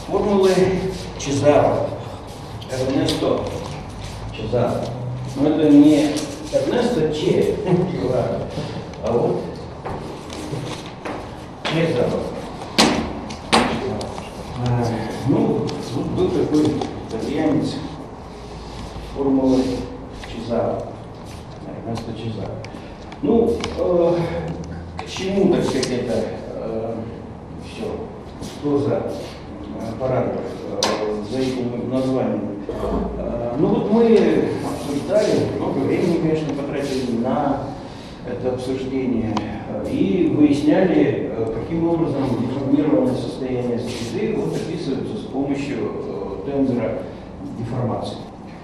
формулы Чезаро, Эрнесто Чезаро. Но это не Эрнесто Че Чезаро, а вот Чезаро. Ну, вот был такой итальянец формулы Чезаро, Эрнесто Чезаро. Ну, к чему, так сказать, это все? Что за параграф за этим названием? Ну вот мы обсуждали, много времени, конечно, потратили на это обсуждение и выясняли, каким образом деформированное состояние среды вот описывается с помощью тензора деформации.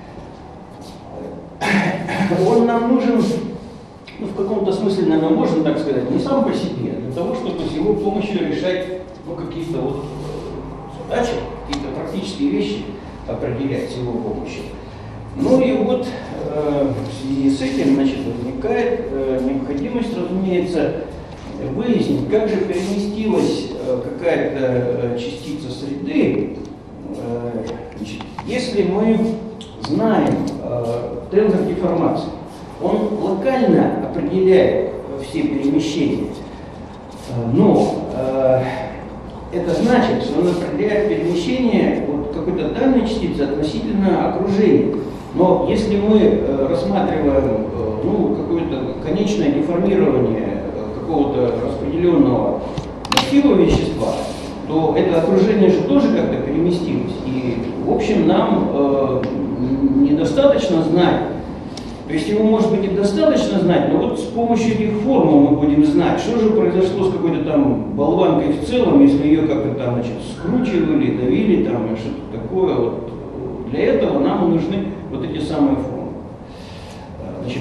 Он нам нужен, ну, в каком-то смысле, наверное, можно так сказать, не сам по себе, а для того, чтобы с его помощью решать, ну, какие-то вот задачи, какие-то практические вещи определять с его помощью. Ну и вот в связи с этим, значит, возникает необходимость, разумеется, выяснить, как же переместилась какая-то частица среды, значит, если мы знаем тензор деформации. Он локально определяет все перемещения, но это значит, что он определяет перемещение вот какой-то данной частицы относительно окружения. Но если мы рассматриваем ну, какое-то конечное деформирование какого-то распределенного массива вещества, то это окружение же тоже как-то переместилось. И, в общем, нам недостаточно знать, то есть его, может быть, и достаточно знать, но вот с помощью этих формул мы будем знать, что же произошло с какой-то там болванкой в целом, если ее как-то там, значит, скручивали, давили, там, что-то такое. Вот. Для этого нам нужны вот эти самые формулы. Значит,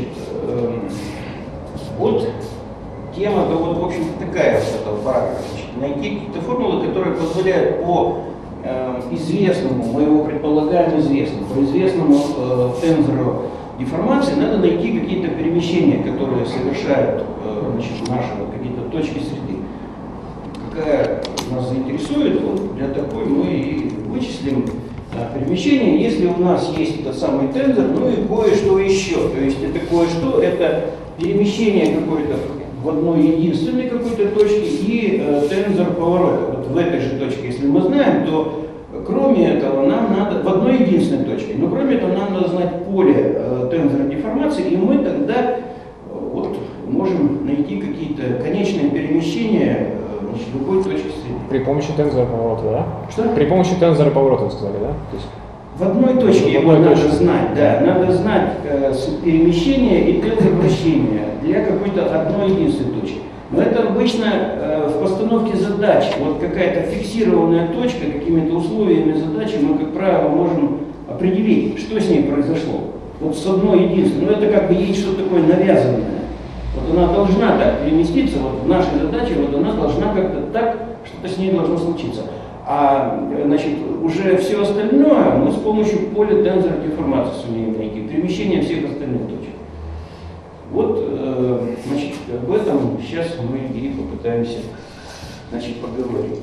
вот тема-то вот, в общем-то, такая вот этого параграфа. Найти какие-то формулы, которые позволяют по известному, мы его предполагаем известным, по известному тензору деформации надо найти какие-то перемещения, которые совершают значит, наши вот, какие-то точки среды. Какая нас заинтересует, вот, для такой мы и вычислим перемещение, если у нас есть этот самый тензор, ну и кое-что еще. То есть это кое-что, это перемещение какое-то в одной единственной какой-то точке и тензор поворота. Вот в этой же точке, если мы знаем, то кроме этого нам надо, в одной единственной точке, но кроме этого нам надо знать поле тензора деформации, и мы тогда вот, можем найти какие-то конечные перемещения значит, в любой точке среды. При помощи тензора поворота, да? Что? При помощи тензора поворота, вы сказали, да? То есть... В одной точке его надо знать, да. Надо знать перемещение и тензор вращения для какой-то одной единственной точки. Но это обычно в постановке задач. Вот какая-то фиксированная точка, какими-то условиями задачи мы, как правило, можем определить, что с ней произошло. Вот с одной единственной. Но это как бы есть что-то такое навязанное. Вот она должна так переместиться, вот в нашей задаче, вот она должна как-то так, что-то с ней должно случиться. А значит, уже все остальное мы с помощью поля тензора деформации сумеем найти, перемещение всех остальных точек. Вот, значит, об этом сейчас мы и попытаемся, значит, поговорить.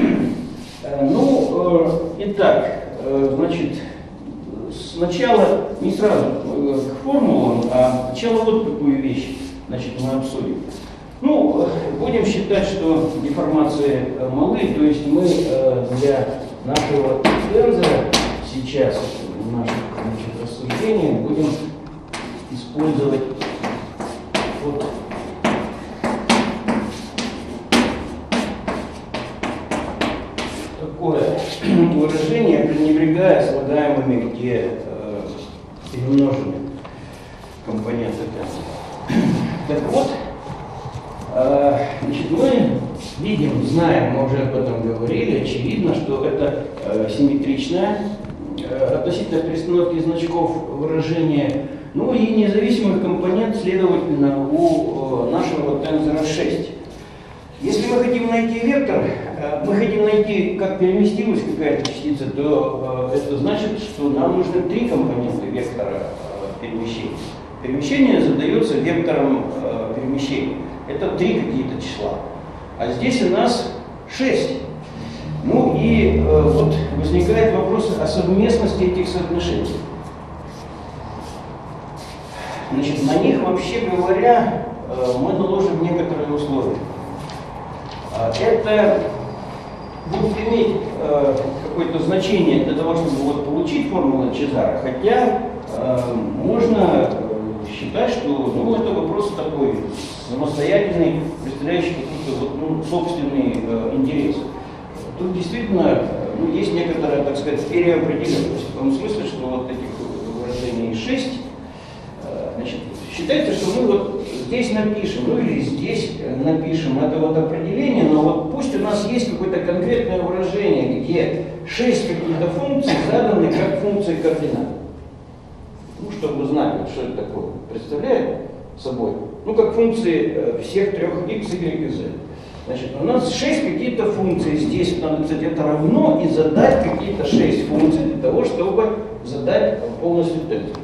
Ну, итак, значит, сначала не сразу к формулам, а сначала вот какую вещь, значит, мы обсудим. Ну, будем считать, что деформации малы, то есть мы для нашего тензора сейчас в наших рассуждениях будем использовать вот такое выражение, пренебрегая слагаемыми, где перемножены компоненты тензора. Так вот, значит, мы видим, знаем, мы уже об этом говорили, очевидно, что это симметричное относительно перестановки значков выражение, ну и независимый компонент, следовательно, у нашего тензора 6. Если мы хотим найти вектор, мы хотим найти, как переместилась какая-то частица, то это значит, что нам нужны три компонента вектора перемещения. Перемещение задается вектором перемещения. Это три какие-то числа. А здесь у нас 6. Ну и вот возникает вопрос о совместности этих соотношений. Значит, на них, вообще говоря, мы наложим некоторые условия. Это будет иметь какое-то значение для того, чтобы вот получить формулу Чезаро, хотя можно считать, что ну, это вопрос такой самостоятельный, представляющий какие-то вот, собственные интересы. Тут действительно есть некоторая, так сказать, переопределенность, в том смысле, что вот этих выражений 6, значит, считается, что мы вот здесь напишем, ну или здесь напишем это вот определение, но вот пусть у нас есть какое-то конкретное выражение, где 6 каких-то функций заданы как функции координат. Ну, чтобы знать, что это такое представляет собой. Ну, как функции всех 3 x, y и z. Значит, у нас 6 какие-то функции. Здесь надо, кстати, это равно и задать какие-то 6 функций для того, чтобы задать полностью тензор.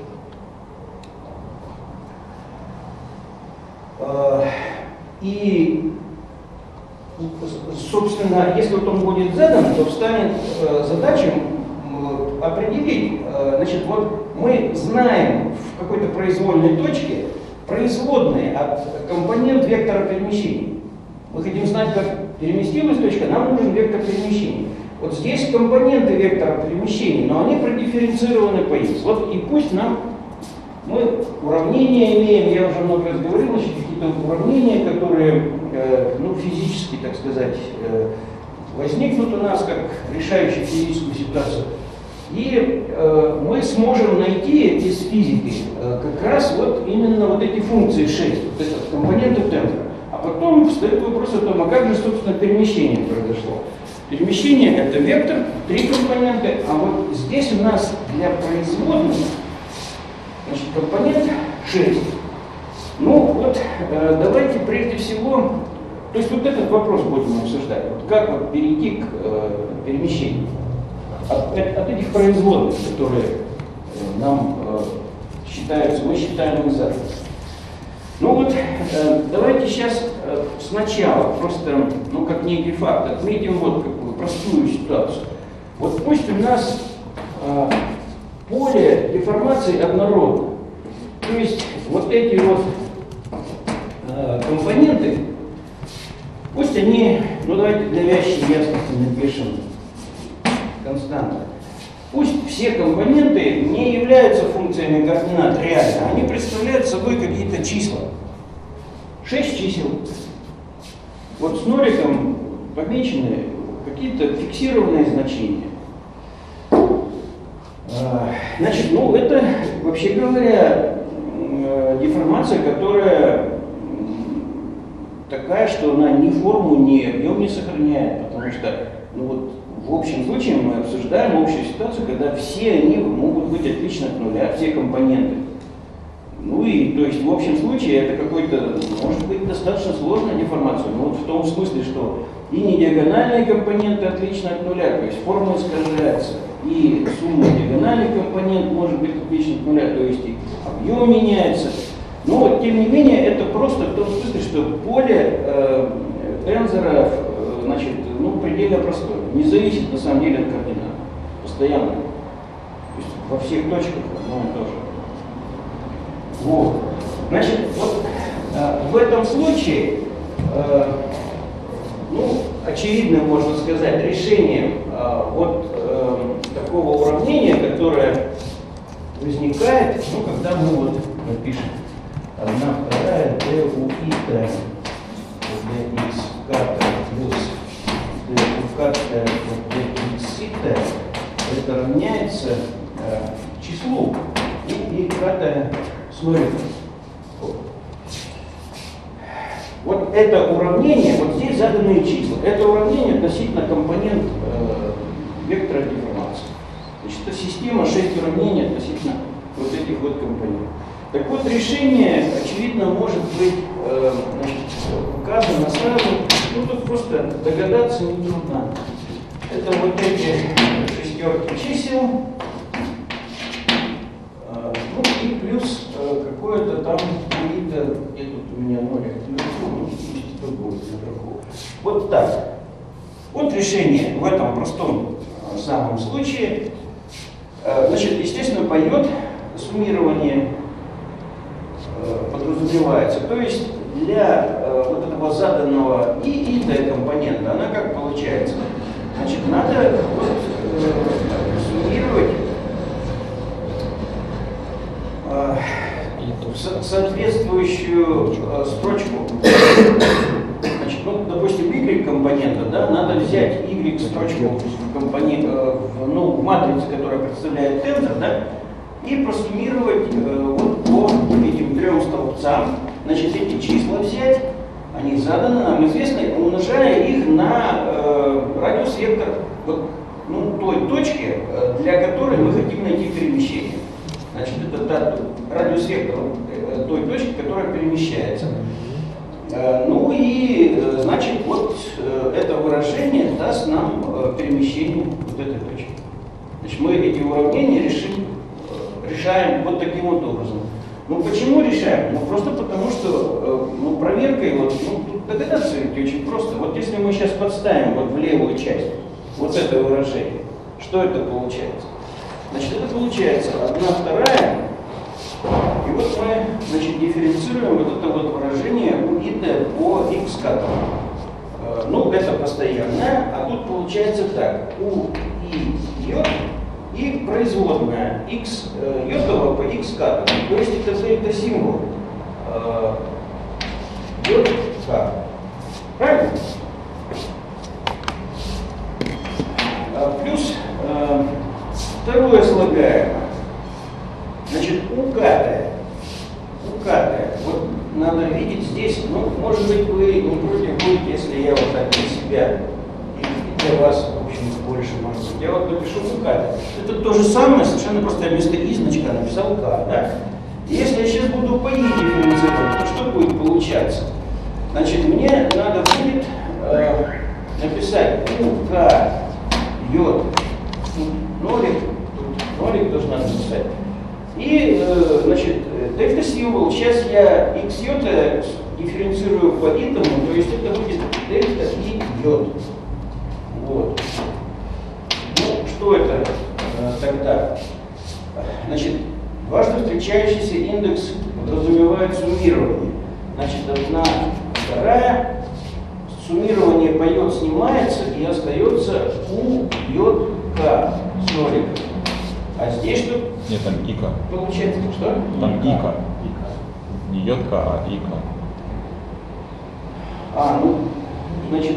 И, собственно, если вот он будет задан, то встанет задача определить, значит, вот мы знаем в какой-то произвольной точке производные от компонент вектора перемещения. Мы хотим знать, как переместилась точка, нам нужен вектор перемещения. Вот здесь компоненты вектора перемещения, но они продифференцированы по x. Вот и пусть мы уравнения имеем, я уже много раз говорил, значит, какие-то уравнения, которые ну, физически, так сказать, возникнут у нас как решающие физическую ситуацию. И мы сможем найти из физики как раз вот именно вот эти функции 6, вот этот компоненты тензора. А потом встает вопрос о том, а как же, собственно, перемещение произошло. Перемещение — это вектор, 3 компонента, а вот здесь у нас для производных, значит, компонент 6. Ну вот, давайте прежде всего, то есть вот этот вопрос будем обсуждать, вот как вот перейти к перемещению. От этих производных, которые нам считаются, мы считаем их заданными. Ну вот, давайте сейчас сначала просто, ну как некий факт, отметим вот какую простую ситуацию. Вот пусть у нас поле деформации однородно. То есть вот эти вот компоненты, пусть они, ну давайте для вящей ясности напишем константа. Пусть все компоненты не являются функциями координат реально, они представляют собой какие-то числа. 6 чисел. Вот с ноликом помечены какие-то фиксированные значения. Значит, ну это, вообще говоря, деформация, которая такая, что она ни форму, ни объем не сохраняет, потому что, ну вот, в общем случае мы обсуждаем общую ситуацию, когда все они могут быть отлично от нуля, все компоненты. Ну и, то есть, в общем случае, это какой-то, может быть, достаточно сложная деформация, но вот в том смысле, что и не диагональные компоненты отлично от нуля, то есть форма искажается, и сумма диагональных компонент может быть отлично от нуля, то есть и объем меняется. Но вот, тем не менее, это просто в том смысле, что поле тензора, значит, ну, предельно простое, не зависит на самом деле от координат, постоянно, то есть во всех точках одно и то же. Вот. Значит, вот в этом случае, ну, очевидно, можно сказать, решение вот такого уравнения, которое возникает, ну, когда мы вот напишем 1/2 d у ита dx ката плюс d у ката dx ита, это равняется числу и ката с нулем. Вот это уравнение, вот здесь заданные числа. Это уравнение относительно компонент вектора деформации. Значит, это система 6 уравнений относительно вот этих вот компонентов. Так вот, решение, очевидно, может быть значит, указано сразу. Ну, тут просто догадаться нетрудно. Это вот эти шестерки чисел. Ну и плюс какое-то там какие-то, где тут у меня нолик наверху, ну пусть тут будет наверху. Вот так. Вот решение в этом простом самом случае, значит, естественно, по йод суммирование подразумевается. То есть для вот этого заданного и компонента, она как получается? Значит, надо вот, суммировать соответствующую строчку. Значит, ну, допустим, y компонента, да, надо взять y строчку в матрице, которая представляет тензор, да, и просуммировать вот по этим трем столбцам. Значит, эти числа взять, они заданы, нам известны, умножая их на радиус вектор вот, ну, той точки, для которой мы хотим найти перемещение. Значит, это радиус вектор той точки, которая перемещается. Ну и, значит, вот это выражение даст нам перемещение вот этой точки. Значит, мы эти уравнения решаем вот таким вот образом. Ну почему решаем? Ну просто потому, что ну, проверкой, вот, ну, тут догадаться ведь очень просто. Вот если мы сейчас подставим вот в левую часть вот это выражение, что это получается? Значит, это получается 1/2. И вот мы, значит, дифференцируем вот это вот выражение у и по x катому. Ну, это постоянное, а тут получается так. У и йод и производная x йодова по x катому. То есть это дельта-символ йод к. Правильно? Плюс второе слагаемое. Значит, укатая. Вот надо видеть здесь, ну, может быть, вы не против будете, если я вот так для себя и для вас, в общем, больше, может быть. Я вот напишу укатая. Это то же самое, совершенно просто я вместо и значка написал к, да? Если я сейчас буду по и дифференцировать, то что будет получаться? Значит, мне надо будет написать УК йод, нолик должна написать. И, значит, дельта-символ, сейчас я x йота дифференцирую по итому, то есть это будет дельта и йод. Вот. Ну, что это тогда? Значит, важно встречающийся индекс подразумевает суммирование. Значит, 1/2, суммирование по йод снимается и остается у йод к с ноликом. А здесь что? Нет, там ика. Получается, что? Там ика. Не йодка, а ика. Ну, значит...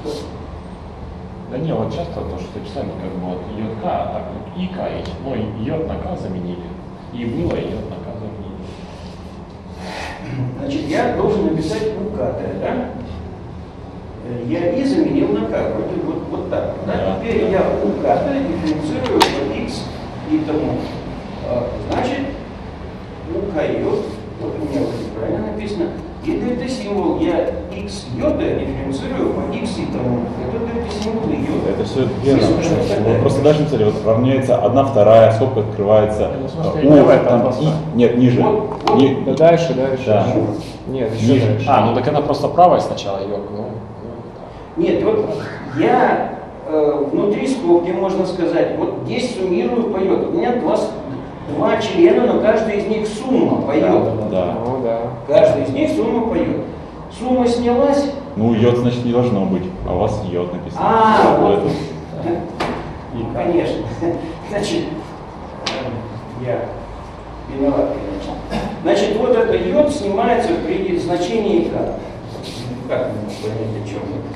Да не, вот часто то, что писали, как бы вот йодка, а так вот ика, ну и йод на к заменили. И было, и йод на к заменили. Значит, я должен написать укатая, да? Я и заменил на к, вроде вот так. Да? Да. Теперь я укатая дифференцирую по x и тому. Значит, укайот, вот у меня вот правильно написано, и дельта-символ я x йота дифференцирую по x и тому. Это дельта-символ и йота. Это все верно. Вот просто дальше написали, вот равняется 1/2, скобка открывается. Там и, нет, ниже. Да дальше. Да. Нет, еще Ниже. дальше. Ну так она просто правая сначала йод, Нет, вот я внутри скобки, можно сказать, вот здесь суммирую по йоду. У меня два члена, но каждый из них сумма по йоду. Да. Ну да. Каждый из них сумма по йоду. Сумма снялась. Ну, йод, значит, не должно быть, а у вас йод написано. Вот. Это. Конечно. Значит, я виноват, конечно. Значит, вот это йод снимается при значении к. Как мы понять, о чем мы?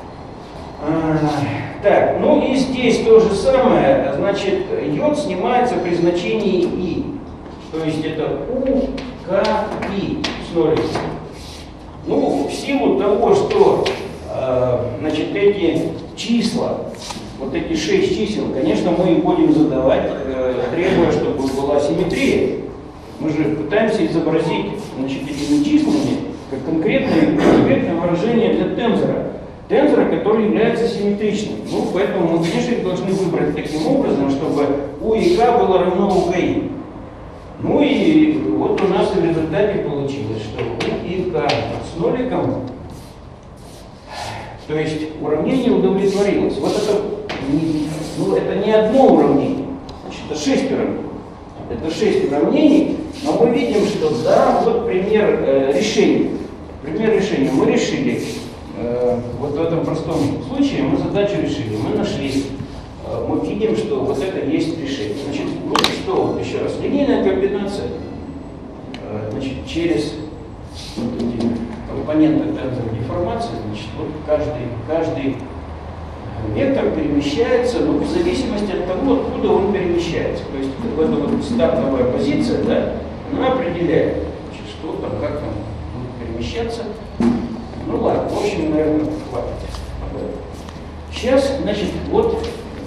Так, ну и здесь то же самое, значит, йод снимается при значении и. То есть это у, к, и с ноликом. Ну, в силу того, что, значит, эти числа, вот эти 6 чисел, конечно, мы их будем задавать, требуя, чтобы была симметрия. Мы же пытаемся изобразить, значит, этими числами как конкретное выражение для тензора. Тензора, который является симметричным. Ну, поэтому мы, конечно, их должны выбрать таким образом, чтобы у и к было равно у к и. Ну и вот у нас в результате получилось, что у и к с ноликом, то есть уравнение удовлетворилось. Вот это ну, это не одно уравнение, значит, это 6 уравнений. Это 6 уравнений, но мы видим, что да, вот пример решения. Пример решения. Мы решили, вот в этом простом случае мы задачу решили, мы нашли, мы видим, что вот это есть решение. Значит, ну что, вот еще раз, линейная комбинация, значит, через вот эти компоненты тензора деформации, значит, вот каждый вектор перемещается, ну, в зависимости от того, откуда он перемещается. То есть вот эта вот стартовая позиция, да, она определяет, значит, что там, как там будет перемещаться. Ну ладно, в общем, наверное, хватит. Сейчас, значит, вот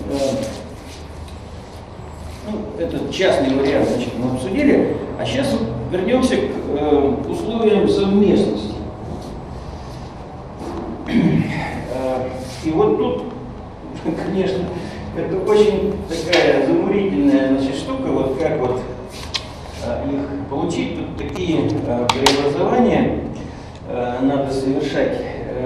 ну, этот частный вариант, значит, мы обсудили, а сейчас вернемся к условиям совместности. И вот тут, конечно, это очень такая замурительная, значит, штука, вот как вот их получить. Тут такие преобразования надо совершать,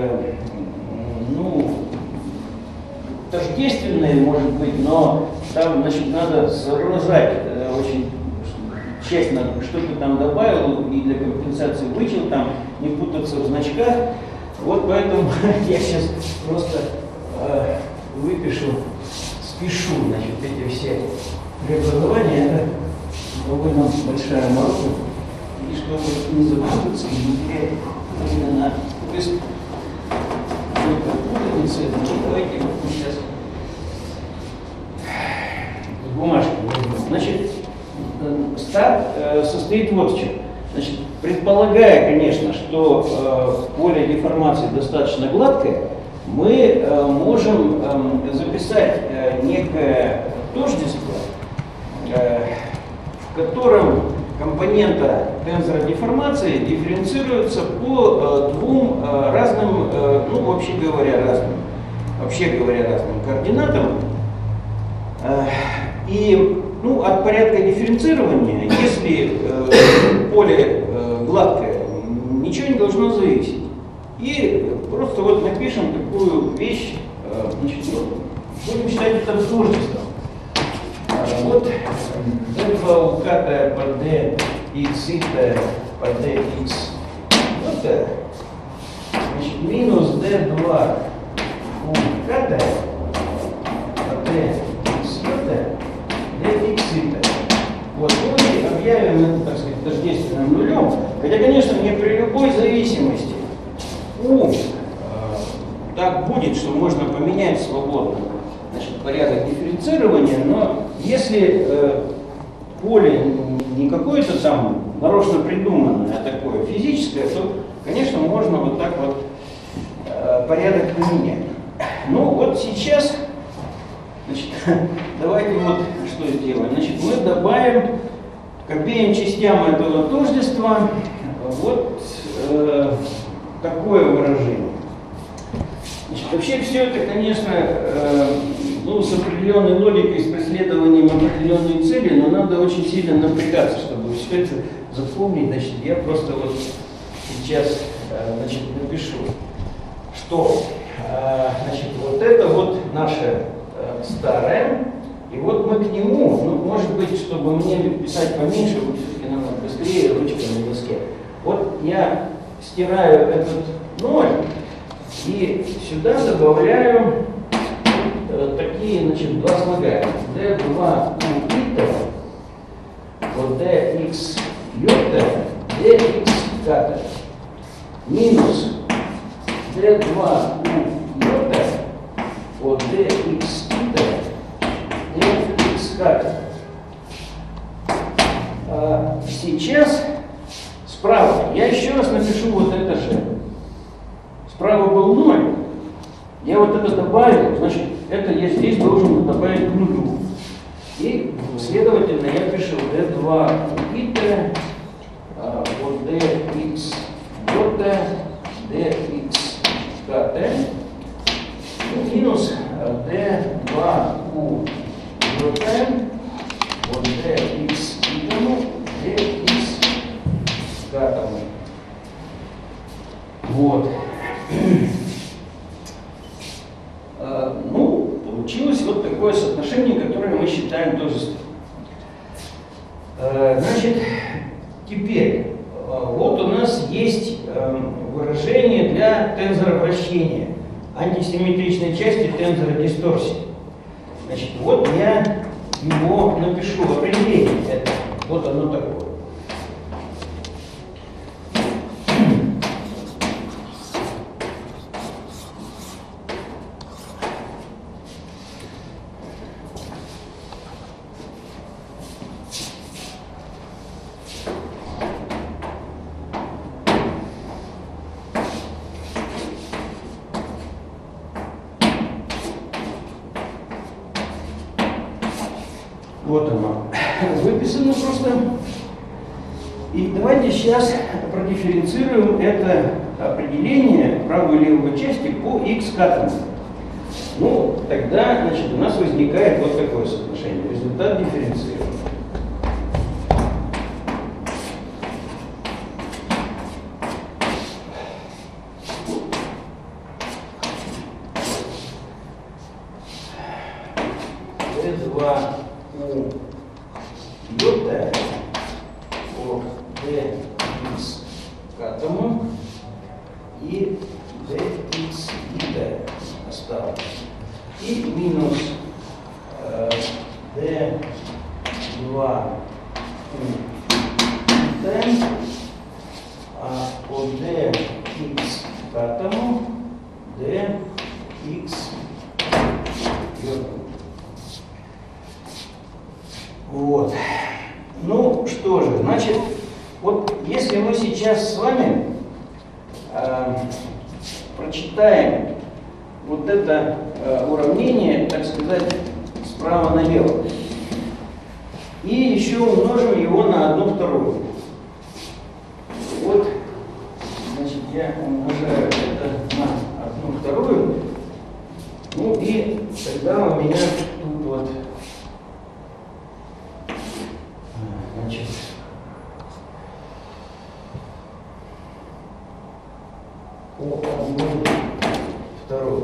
ну, тождественные, может быть, но там, значит, надо соображать очень тщательно, что ты там добавил и для компенсации вычел, там не путаться в значках. Вот поэтому я сейчас просто выпишу, спешу, значит, эти все преобразования. Это довольно большая морока. И чтобы не запутаться, не терять именно путаницы, давайте вот мы сейчас бумажки возьмем. Значит, старт состоит вот в чем. Значит, предполагая, конечно, что поле деформации достаточно гладкое, мы можем записать некое тождество, в котором компонента тензора деформации дифференцируется по двум разным, ну, вообще говоря, разным координатам. И ну, от порядка дифференцирования, если поле гладкое, ничего не должно зависеть. И просто вот напишем такую вещь, значит, будем считать это тождеством. Вот d2 укатая по dx по dx, вот это, значит, минус d2 укатая по dx, dx. Вот, мы объявим это, так сказать, тождественным нулем, хотя, конечно, не при любой зависимости так будет, что можно поменять свободно, значит, порядок дифференцирования, но если поле не какое-то там нарочно придуманное, а такое физическое, то, конечно, можно вот так вот порядок поменять. Ну вот сейчас, значит, давайте вот что сделаем. Значит, мы добавим к обеим частям этого тождества вот такое выражение. Значит, вообще все это, конечно, ну, с определенной логикой, с преследованием определенной цели, но надо очень сильно напрягаться, чтобы все это запомнить. Значит, я просто вот сейчас, значит, напишу, что, значит, вот это вот наше старое, и вот мы к нему, ну, может быть, чтобы мне писать поменьше, вот все-таки надо быстрее ручкой на доске. Вот я стираю этот 0 и сюда добавляю такие, значит, два слагаемых. d2 u вот dx йота, dx ката минус d2 u йота вот dx ита, dx ката. Сейчас справа я еще раз напишу вот это же. Справа был 0. Я вот это добавил, значит, это я здесь должен добавить к нулю. И, следовательно, я пишу d2 ита, вот dx йота, dx ката, минус d2 u йота, вот dx итому, dx катому. Вот. Ну, получилось вот такое соотношение. считаем тоже степень. Значит, теперь, вот у нас есть выражение для тензора вращения, антисимметричной части тензора дисторсии. Значит, вот я его напишу в определении. Это, вот оно такое. Вот оно выписано просто. И давайте сейчас продифференцируем это определение правой и левой части по x катам. Ну, тогда, значит, у нас возникает вот такое соотношение. Результат дифференцирования. D2U йота по dx к атому и dx и осталось. И минус d2 а по dx к атому dx йота. Вот. Ну что же, значит, вот если мы сейчас с вами прочитаем вот это уравнение, так сказать, справа налево, и еще умножим его на 1/2. Вот, значит, я умножаю это на 1/2. Ну и тогда у меня тут вот, значит, по 1/2.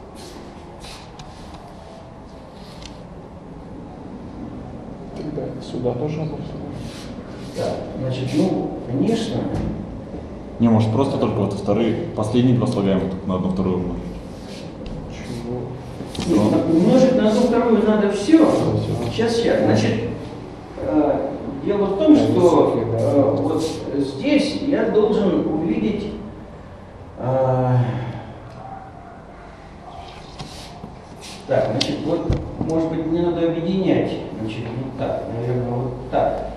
Тогда сюда тоже обошло. Да, значит, ну, конечно. Не, может просто только вот вторые, последние два слагаемых на 1/2 умножить. Нет, умножить на 1/2 надо все. Сейчас. Значит, дело в том, что вот здесь я должен увидеть так, значит, вот, может быть, мне надо объединять. Значит, не так, наверное, вот так.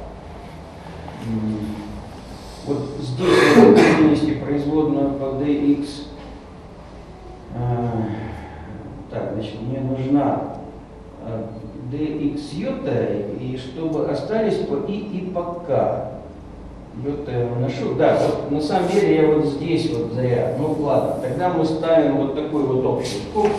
Вот здесь я буду вынести производную по dx. Так, значит, мне нужна dx йота, и чтобы остались по и по k. Йота я выношу. Да, вот на самом деле я вот здесь вот зря. Ну ладно, тогда мы ставим вот такую вот общую скобку.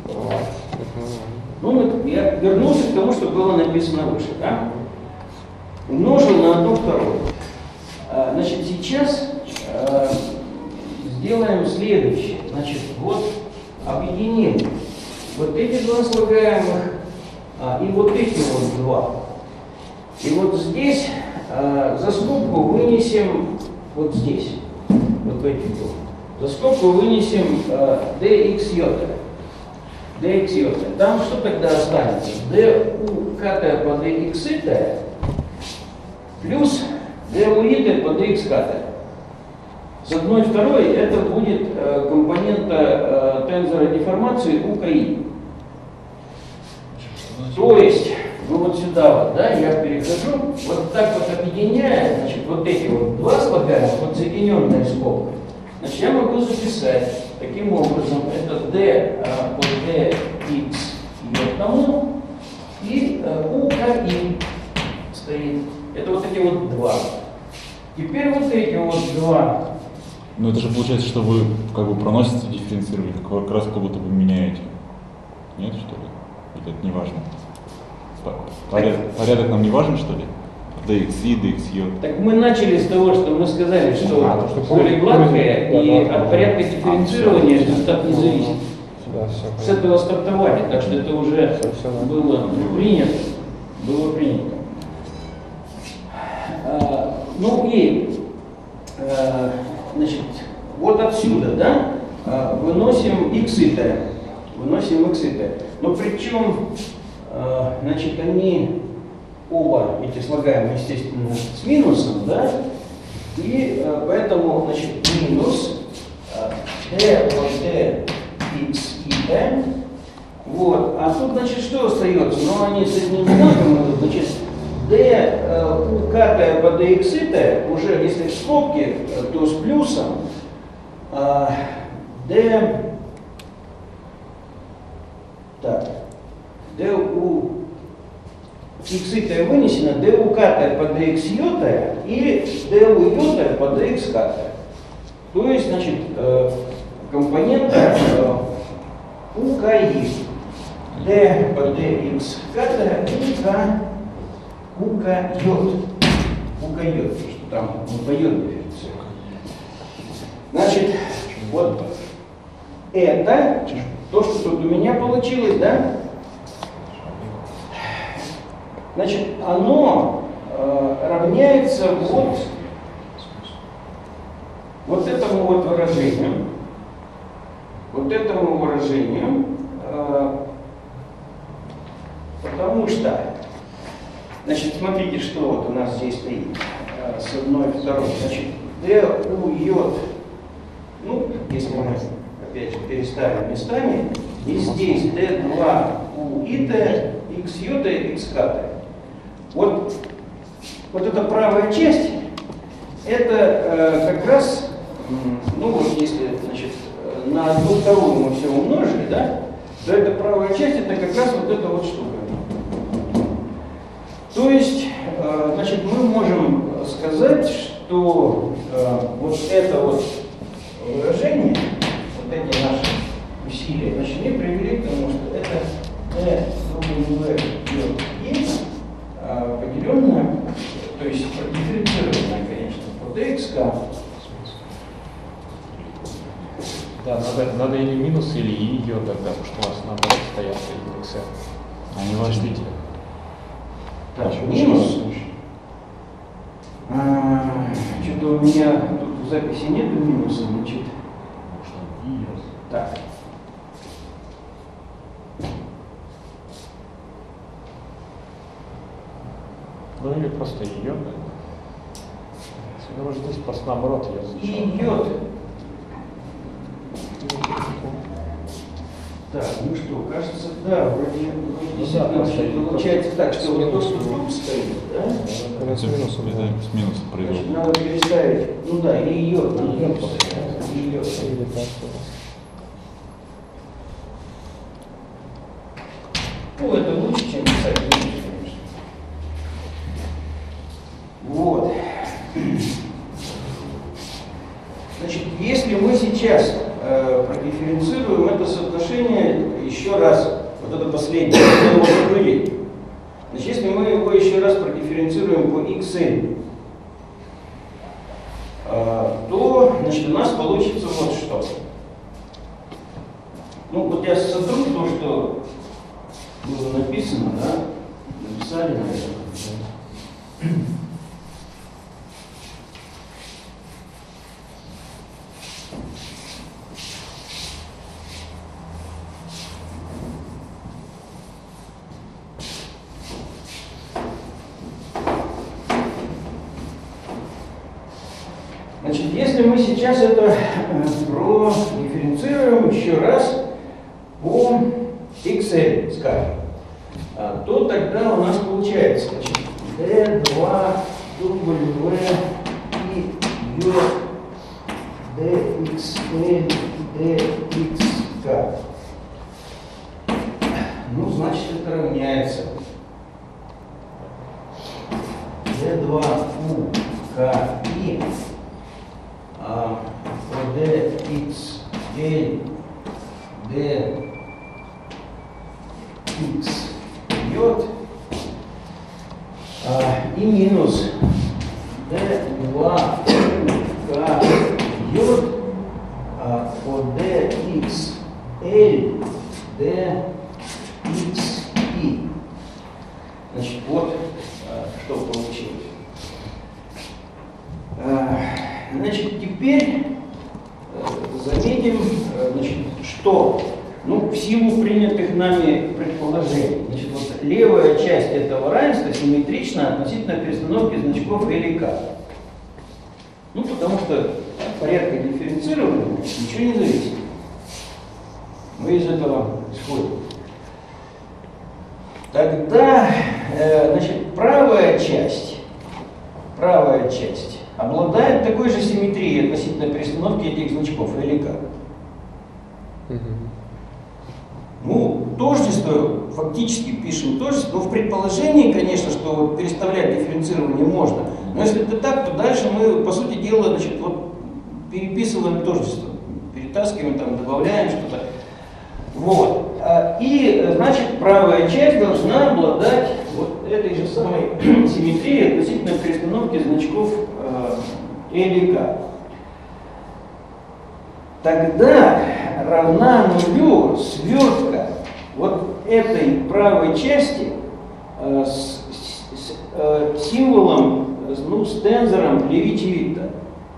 Ну, я вернулся к тому, что было написано выше, да? Умножил на 1/2. Значит, сейчас сделаем следующее. Значит, вот объединим вот эти два слагаемых и вот эти вот два. И вот здесь за скобку вынесем вот здесь, вот в эти двух. За скобку вынесем dx йота. dx йота. Там что тогда останется? du катая по dx итая плюс du итая по dx катая. С 1/2 это будет компонента тензора деформации УКИ. То есть, ну вот сюда вот, да, я перехожу, вот так вот объединяя, значит, вот эти вот два слагаемых, вот соединенные скобкой, значит, я могу записать таким образом, это d по dx йотому и УКИ стоит. Это вот эти вот два. Теперь вот эти вот два. Ну это же получается, что вы как бы проносите дифференцирование, как раз как будто вы меняете. Нет, что ли? Или это не важно? Порядок нам не важен, что ли? DXI, DXI. Так мы начали с того, что мы сказали, что поле гладкое, и от порядка дифференцирования результат не зависит. Да, все. с этого стартовали, так что это уже Всё, да. было принято. Было принято. Ну и, значит, вот отсюда, да, выносим x и t. Выносим x и t. Но причем, значит, они оба эти слагаемые, естественно, с минусом, да, и поэтому, значит, минус d от d x и t. Вот. А тут, значит, что остается? Ну, они с одним знаком идут, значит, d у k по dx и t, уже если в скобке, то с плюсом, d, так, d у x и t вынесено, d у k по dx йота и d у йота по dx k. То есть, значит, компонента у k есть d по dx k у k йод. У k йод, что там по йод дифференцируем. Значит, вот это то, что тут у меня получилось, да? Значит, оно равняется вот этому вот выражению. Вот этому выражению. Потому что, значит, смотрите, что вот у нас здесь стоит с одной и второй. Значит, d у йод, ну, если мы опять же переставим местами, и здесь d2 у ит, x йота и x ката. Вот эта правая часть, это как раз, ну вот если, значит, на 1/2 мы все умножили, да, то эта правая часть, это как раз вот эта вот штука. То есть, значит, мы можем сказать, что вот это вот выражение, вот эти наши усилия, значит, они привели к тому, что это есть, поделенное, то есть продифференцированное, конечно, по dxk. Да, надо или минус, или и йод тогда, потому что у нас наоборот стоят индексы. Они важны. Так, минус. Что-то у меня тут в записи нету минуса, значит. Так. Ну или просто йод. Ну, здесь просто наоборот я И йод. Так, ну что, кажется, да, вроде действительно получается так, что вот то, что тут стоит, да? Это с минусом, да. С минусом Значит, производит. надо переставить, ну да, или йод, надо переставить, или йод. Или так. Ну, это лучше, чем писать минус, конечно. Вот. Значит, если мы сейчас продифференцируем это соотношение еще раз, вот это последнее, это вот закрыли. Значит, если мы его еще раз продифференцируем по xn, то, значит, у нас получится вот что. Ну, вот я сотру то, что было написано, да, написали, наверное. Значит, если мы сейчас это продифференцируем еще раз по xl, скажем, то тогда у нас получается, значит, d2 w и j dxl dxk. Ну, значит, это равняется d2 u k и dxl dx йод и минус d2 k йод по dxl Значит, вот что получилось. Значит, теперь заметим, значит, что в силу принятых нами предположений, значит, вот левая часть этого равенства симметрична относительно перестановки значков L и K. Потому что от порядка дифференцирования ничего не зависит. Мы из этого исходим. Тогда, значит, правая часть обладает такой же симметрией относительно перестановки этих значков L и K. Тождество, фактически пишем тождество, но в предположении, конечно, что вот переставлять дифференцирование можно. Но если это так, то дальше мы, по сути дела, значит, вот переписываем тождество, перетаскиваем, там, добавляем что-то. Вот. И, значит, правая часть должна обладать вот этой же самой симметрией относительно перестановки значков L и K. Тогда равна нулю свертка вот этой правой части с символом, с тензором Левичи-Витта.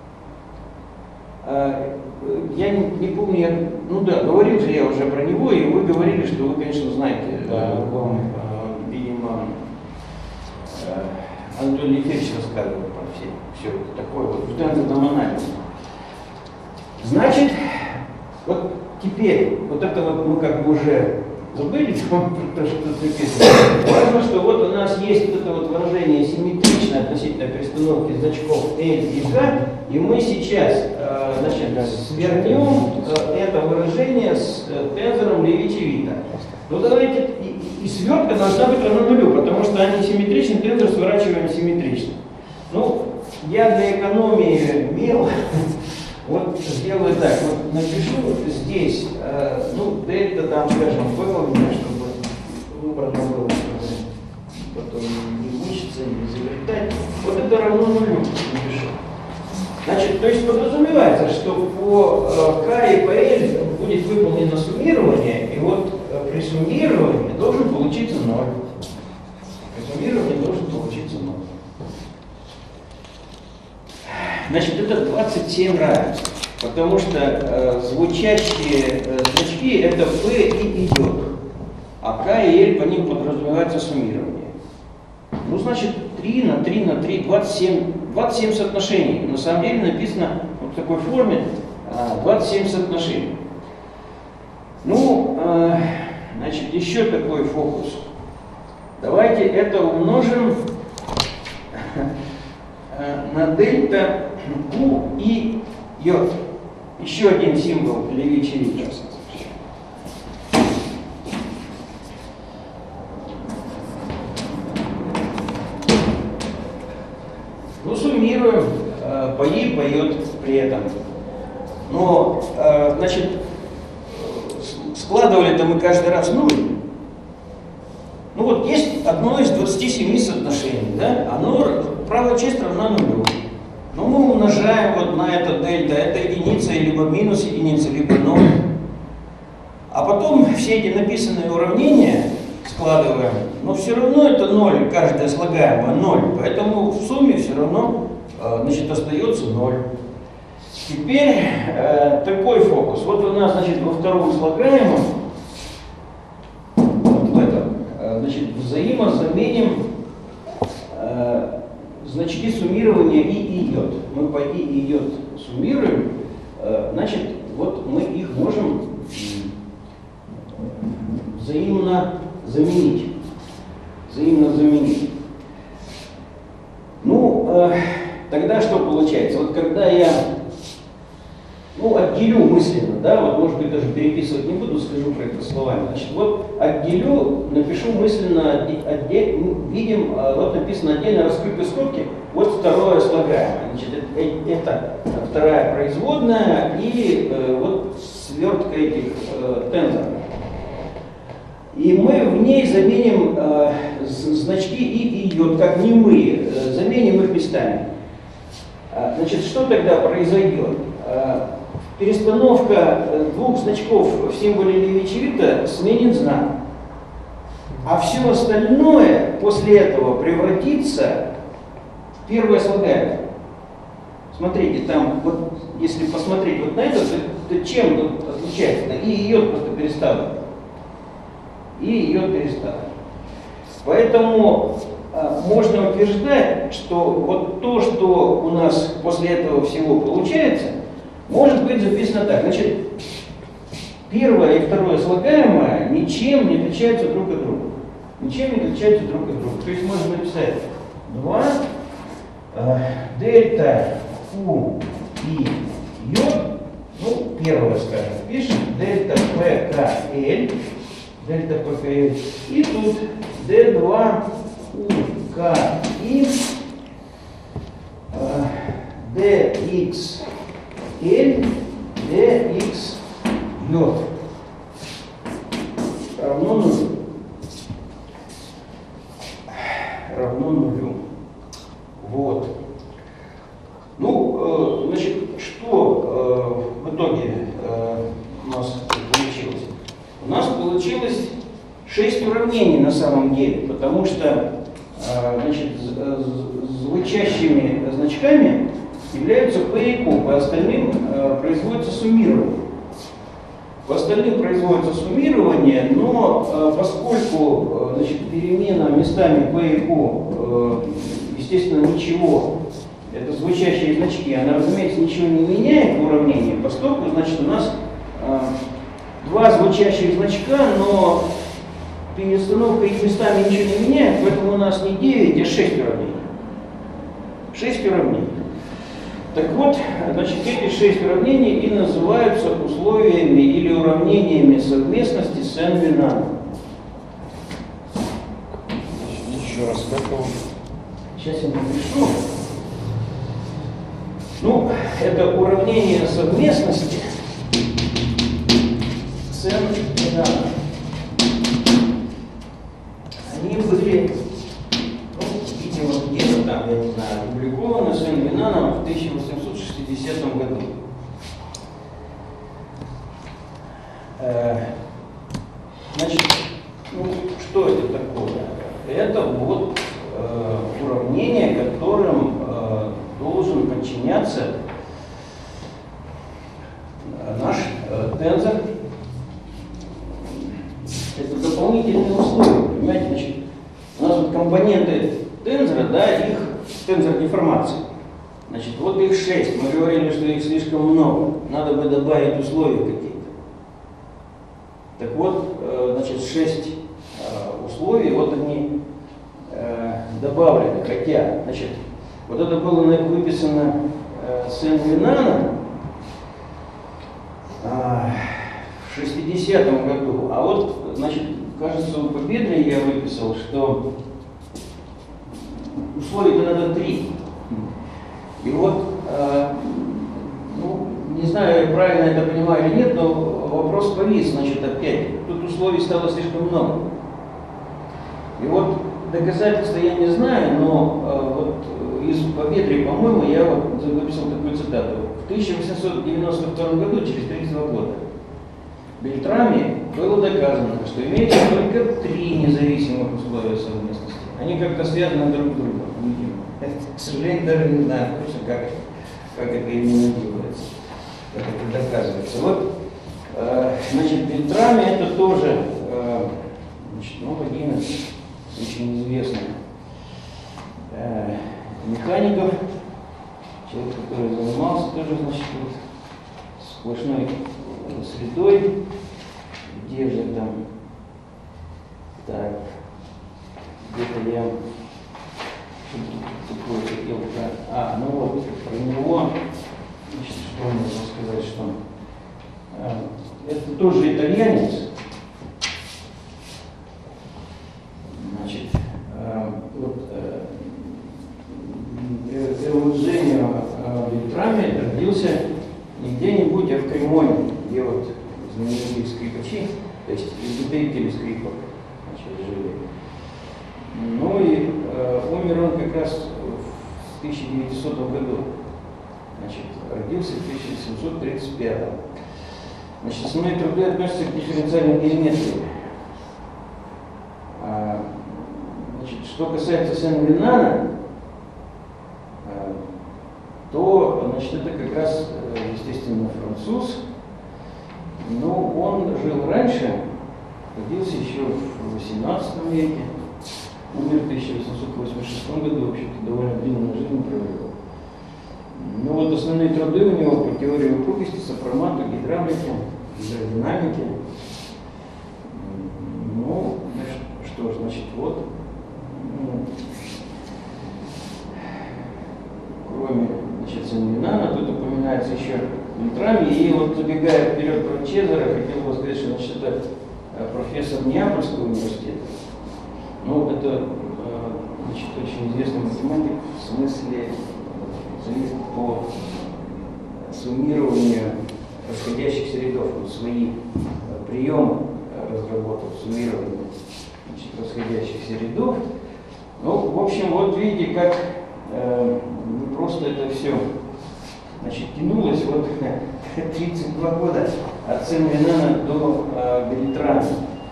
Я не помню, говорил же я уже про него, и вы говорили, что вы, конечно, знаете, вам, видимо, Анатолий Ефимович рассказывал про все это такое вот в тензорном анализе. Значит, вот теперь, вот это вот мы как бы уже забыли, про то, что тут написано. Важно, что вот у нас есть вот это вот выражение симметрично относительно перестановки значков L и K, и мы сейчас, значит, свернем это выражение с тензором Левичи-Витта. Давайте, и свертка должна быть равна нулю, потому что они симметричны, тензор сворачиваем симметрично. Я для экономии мела вот сделаю так, вот напишу здесь, дельта там, скажем, было у меня, чтобы выбрано было, чтобы потом не мучиться, не изобретать. Вот это равно нулю напишу. Значит, то есть подразумевается, что по K и по L будет выполнено суммирование, и вот при суммировании должен получиться 0. При суммировании должен получиться 0. Значит, это 27 равенств, потому что звучащие значки это P и идет, а K и L по ним подразумевается суммирование. Значит, 3 на 3 на 3, 27 соотношений. На самом деле написано вот в такой форме 27 соотношений. Значит, еще такой фокус. Давайте это умножим на дельта Q и J. Еще один символ Левичи-Витта. Суммируем, пои поет при этом. Но, значит, складывали-то мы каждый раз нуль. Вот есть одно из 27 соотношений, да? Правая часть равна нулю. Мы умножаем вот на это дельта, это единица, либо минус единица, либо 0. А потом все эти написанные уравнения складываем, но все равно это 0, каждое слагаемое 0, поэтому в сумме все равно, значит, остается 0. Теперь такой фокус. Вот у нас, значит, во втором слагаемом, вот в этом, значит, взаимозаменим значки суммирования и йод. Мы по и йод суммируем, значит, вот мы их можем взаимно заменить. Тогда что получается? Вот когда я отделю мысленно, да, вот может быть даже переписывать не буду, скажу про это словами. Значит, вот отделю, напишу мысленно, видим, вот написано отдельно раскрытые скобки, вот второе слагаемое. Значит, это вторая производная и вот свертка этих тензоров. И мы в ней заменим значки и йод, как немые, заменим их местами. Значит, что тогда произойдет? Перестановка двух значков в символе Левичи-Витта сменит знак. А все остальное после этого превратится в первое слагаемое. Смотрите, там, вот, если посмотреть вот на это, то чем тут отличается? И ее просто переставлено. И ее переставлено. Поэтому можно утверждать, что вот то, что у нас после этого всего получается, может быть записано так. Значит, первое и второе слагаемое ничем не отличаются друг от друга. Ничем не отличаются друг от друга. То есть можно написать 2 дельта Q и йод, ну, первое, скажем, пишем, дельта PKL, дельта PKL, и тут D2 UKI, DXL, DX йод равно нулю. Равно нулю. Вот. Ну, значит, что в итоге у нас получилось? У нас получилось 6 уравнений на самом деле, потому что значит, звучащими значками являются P и Q, по остальным производится суммирование. По остальным производится суммирование, но поскольку значит, перемена местами P и Q, естественно, ничего, это звучащие значки, она, разумеется, ничего не меняет в уравнении, поскольку, значит, у нас два звучащих значка, но перестановка их местами ничего не меняет, поэтому у нас не 9, а 6 уравнений. 6 уравнений. Так вот, значит, эти 6 уравнений и называются условиями или уравнениями совместности Сен-Винана. Еще раз, как его? Сейчас я напишу. Ну, это уравнение совместности Сен-Винана. Они были, ну, видимо, где-то там, я не знаю, опубликованы Сен-Винаном в 1860 году. Значит, ну, что это такое? Это вот уравнение, которым должен подчиняться наш тензор. Это дополнительные условия, понимаете? Значит, у нас вот компоненты тензора, да, их тензор деформации. Значит, вот их 6. Мы говорили, что их слишком много. Надо бы добавить условия какие-то. Так вот, значит, 6 условий, вот они добавлены. Хотя, значит, вот это было выписано Сен-Винаном в 60-м году. А вот, значит, кажется, у Победной я выписал, что условий-то надо 3. И вот, ну, не знаю, правильно это понимаю или нет, но вопрос повис, значит, опять. Тут условий стало слишком много. И вот доказательства я не знаю, но вот из Победри, по-моему, я вот выписал такую цитату. В 1892 году, через 32 года, Бельтрами было доказано, что имеется только 3 независимых условия совместности. Они как-то связаны друг с другом. К сожалению, даже не знаю точно, как это именно делается, как это доказывается. Вот, значит, Бельтрами это тоже, значит, ну, один из очень известных механиков, человек, который занимался тоже, значит, вот, сплошной средой, где же там, так, где-то я такое хотел, ну вот, про него, значит, что можно сказать, что это тоже итальянец, значит, вот, Eugenio Beltrami родился не где-нибудь, а в Кремоне, где вот знаменитые скрипачи, то есть любители скрипок, значит, жили. Ну и умер он как раз в 1900 году, значит, родился в 1735. Значит, основные труды относятся к дифференциальной геометрии. Что касается Сен-Винана, то, значит, это как раз, естественно, француз, но он жил раньше, родился еще в XVIII веке, умер в 1886 году, вообще-то довольно длинную жизнь провел. Ну вот основные труды у него по теории упругости, сопромату, гидравлике, гидродинамике. Ну, что ж, значит, вот, кроме, значит, Сен-Винана, тут упоминается еще Вельтрами, и вот забегая вперед про Чезаро, хотел бы сказать, что, значит, это профессор Неапольского университета. Ну, это, значит, очень известный математик в смысле по суммированию расходящихся рядов. Он свои приемы разработал, суммирование, значит, расходящихся рядов. Ну, в общем, вот видите, как не просто это все, значит, тянулось вот 32 года от Сен-Винана до Бельтрана.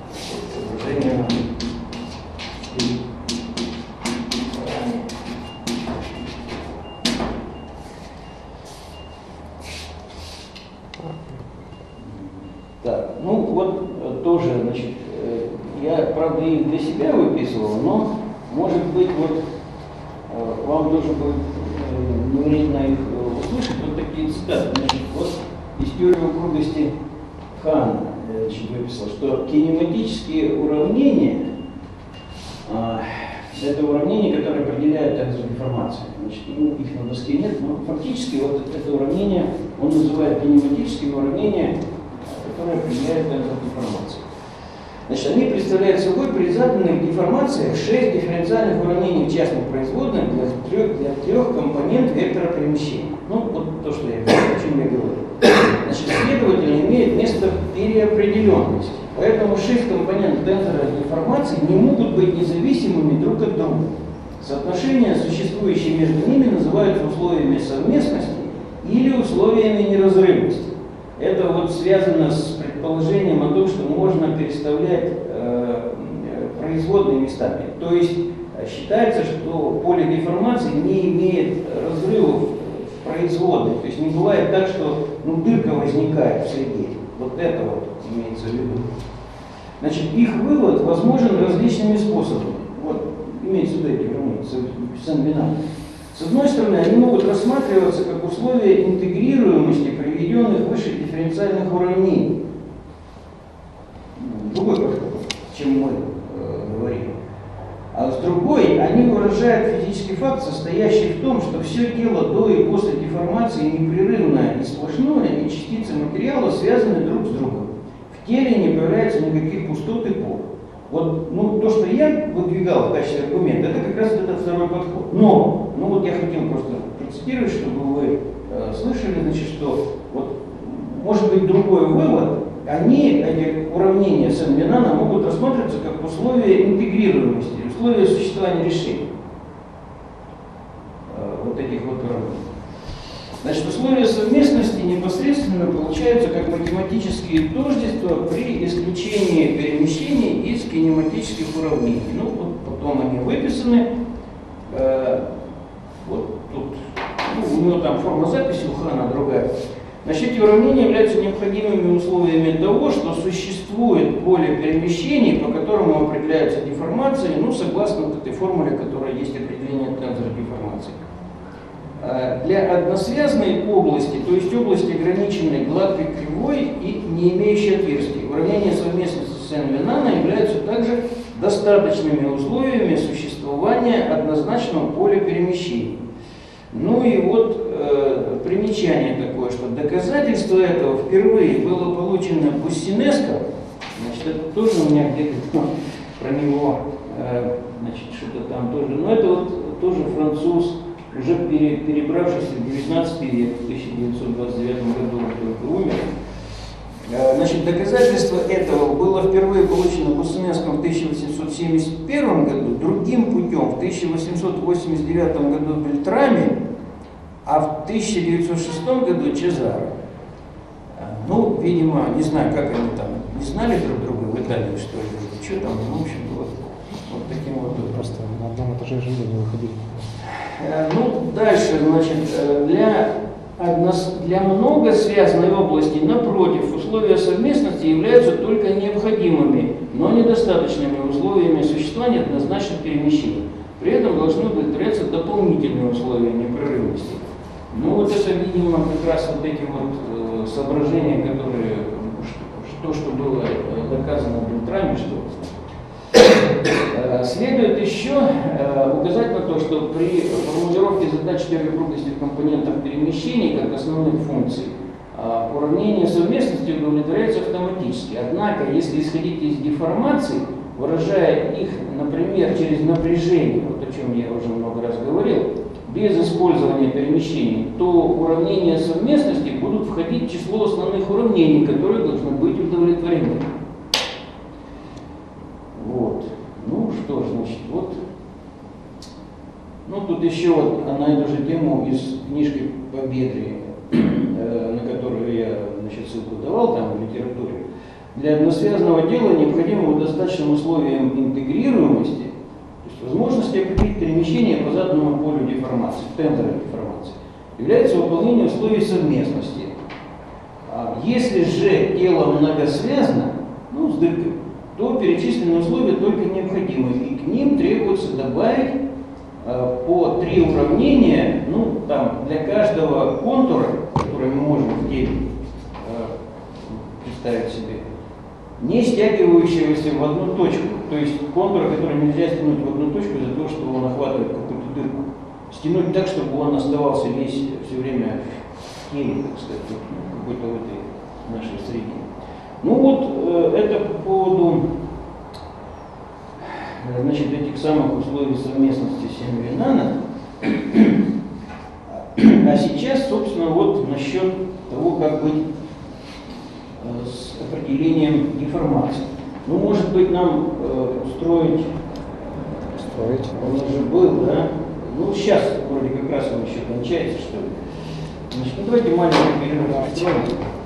Так, ну вот тоже, значит, я, правда, и для себя выписывал, но, может быть, вот вам тоже будет не вредно их услышать, вот такие цитаты. Значит, вот из теории упругости Ханна, значит, выписал, что кинематические уравнения это уравнения, которые определяют тензор деформации. Значит, их на доске нет, но фактически вот это уравнение он называет кинематическими уравнениями, которые определяют тензор деформации. Значит, они представляют собой при заданных деформациях 6 дифференциальных уравнений в частных производных для трех компонент вектора перемещения. Ну, вот то, что я говорю, о чем я говорю. Значит, следовательно, имеет место переопределенность. Поэтому 6 компонент тензора деформации не могут быть независимыми друг от друга. Соотношения, существующие между ними, называются условиями совместности или условиями неразрывности. Это вот связано с предположением о том, что можно переставлять производные местами. То есть считается, что поле деформации не имеет разрывов в производной. То есть не бывает так, что дырка возникает в среде. Вот это вот имеется в виду. Значит, их вывод возможен различными способами. Вот имеется в виду эти уравнения, Сен-Винан. С одной стороны, они могут рассматриваться как условия интегрируемости приведенных выше дифференциальных уравнений. Другой подход, чем мы говорим. А с другой, они выражают физический факт, состоящий в том, что все тело до и после деформации непрерывное и сплошное, и частицы материала связаны друг с другом. В теле не появляется никаких пустот и пор. Вот, то, что я выдвигал в качестве аргумента, это как раз этот второй подход. Но, вот я хотел просто процитировать, чтобы вы слышали, значит, что вот, может быть другой вывод, эти уравнения Сен-Винана могут рассматриваться как условия интегрируемости, условия существования решений. Вот этих вот уравнений. Значит, условия совместности непосредственно получаются как математические тождества при исключении перемещений из кинематических уравнений. Ну, вот потом они выписаны. Вот тут, у него там форма записи у Хана другая. Значит, эти уравнения являются необходимыми условиями того, что существует поле перемещений, по которому определяются деформации, согласно вот этой формуле, которая есть определение тензора деформации. Для односвязной области, то есть области ограниченной гладкой кривой и не имеющей отверстий, уравнения совместности Сен-Винана являются также достаточными условиями существования однозначного поля перемещений. Ну и вот примечание такое, что доказательство этого впервые было получено Буссинеско, значит, это тоже у меня где-то про него, значит, что-то там тоже, но это вот тоже француз, уже перебравшийся в 19 век, в 1929 году он только умер. Значит, доказательство этого было впервые получено Буссинеском в 1871 году, другим путем в 1889 году Бельтрами, а в 1906 году Чезаро. Ну, видимо, не знаю, как они там, не знали друг друга в Италии, что ли, что там, в общем, вот таким вот. Просто на одном уже жили, не выходили. Ну, дальше, значит, для многосвязанной области, напротив, условия совместности являются только необходимыми, но недостаточными условиями существования однозначных перемещений. При этом должны удовлетворяться дополнительные условия непрерывности. Ну вот это, видимо, как раз вот эти вот соображения, которые, что было доказано Бельтрами, что следует еще указать на то, что при формулировке задач первой крупности компонентов перемещений как основных функций уравнение совместности удовлетворяется автоматически. Однако, если исходить из деформаций, выражая их, например, через напряжение, вот о чем я уже много раз говорил, без использования перемещений, то уравнения совместности будут входить в число основных уравнений, которые должны быть удовлетворены. Вот. Ну что ж, значит, вот. Ну тут еще вот на эту же тему из книжки по Бедри, на которую я, значит, ссылку давал там в литературе. Для односвязанного дела необходимым достаточным условием интегрируемости, то есть возможности определить перемещение по заданному полю деформации, тендера деформации, является выполнение условий совместности. Если же тело многосвязано, ну, с дыркой, то перечисленные условия только необходимы, и к ним требуется добавить по 3 уравнения, ну, там, для каждого контура, который мы можем в теле представить себе, не стягивающегося в одну точку, то есть контура, который нельзя стянуть в одну точку из-за того, что он охватывает какую-то дырку. Стянуть так, чтобы он оставался весь все время в теле, так сказать, какой-то в этой нашей среде. Ну вот это по поводу, значит, этих самых условий совместности Сен-Винана. А сейчас, собственно, вот насчет того, как быть с определением деформации. Ну, может быть, нам устроить, он уже был, да? Ну, сейчас вроде как раз он еще кончается, что ли. Значит, ну давайте маленький перерыв устроим.